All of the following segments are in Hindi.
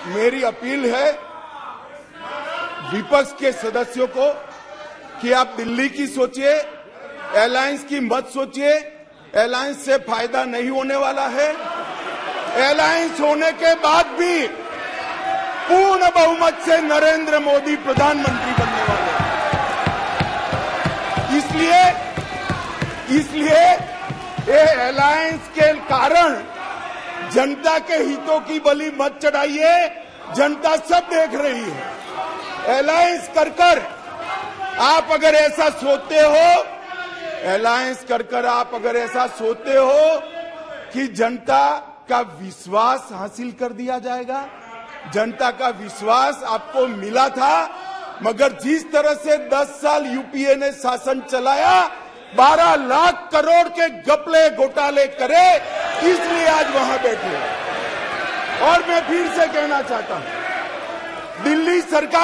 मेरी अपील है विपक्ष के सदस्यों को कि आप दिल्ली की सोचिए, अलायंस की मत सोचिए। अलायंस से फायदा नहीं होने वाला है। अलायंस होने के बाद भी पूर्ण बहुमत से नरेंद्र मोदी प्रधानमंत्री बनने वाले हैं। इसलिए ये अलायंस के कारण जनता के हितों की बलि मत चढ़ाइए। जनता सब देख रही है। अलायंस कर आप अगर ऐसा सोचते हो, अलायंस कर आप अगर ऐसा सोचते हो कि जनता का विश्वास हासिल कर दिया जाएगा, जनता का विश्वास आपको मिला था, मगर जिस तरह से 10 साल यूपीए ने शासन चलाया, 12 लाख करोड़ के घपले घोटाले करे, इसलिए आज वहां बैठे। और मैं फिर से कहना चाहता हूं, दिल्ली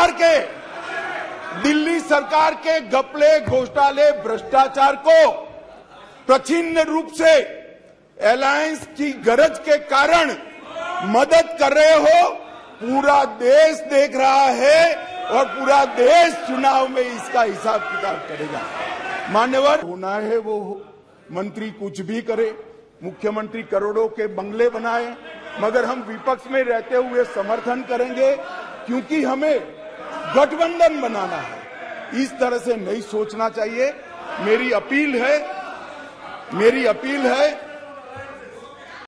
सरकार के घपले घोटाले भ्रष्टाचार को प्रच्छन्न रूप से अलायंस की गरज के कारण मदद कर रहे हो। पूरा देश देख रहा है और पूरा देश चुनाव में इसका हिसाब किताब करेगा। मान्यवर, होना है वो मंत्री कुछ भी करे, मुख्यमंत्री करोड़ों के बंगले बनाए, मगर हम विपक्ष में रहते हुए समर्थन करेंगे, क्योंकि हमें गठबंधन बनाना है। इस तरह से नहीं सोचना चाहिए। मेरी अपील है